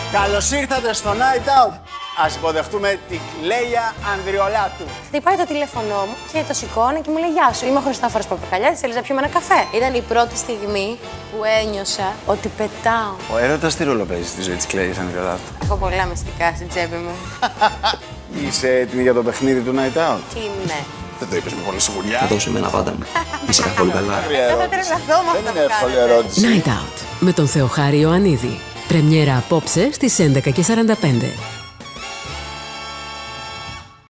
Καλώς ήρθατε στο Night Out. Ας υποδεχτούμε τη Κλέια Ανδριολάτου. Χτυπάει το τηλέφωνό μου και το σηκώνει και μου λέει: Γεια σου, είμαι ο Χριστόφορος Παπακαλιάτης. Θέλεις να πιούμε ένα καφέ? Ήταν η πρώτη στιγμή που ένιωσα ότι πετάω. Ο έρωτας τι ρόλο παίζει στη ζωή της Κλέιας Ανδριολάτου? Έχω πολλά μυστικά στην τσέπη μου. Είσαι έτοιμη για το παιχνίδι του Night Out? Είναι. Δεν το είπες με πολύ σιγουριά. Θα δώσω εμένα πάντα μου. Είσαι καθόλου καλά. Δεν θα τρελαθώ με Δεν αυτό είναι που εύκολη κάνετε. ερώτηση. Night Out με τον Θεοχάρη Ιωαννίδη. Πρεμιέρα απόψε στις 11:45.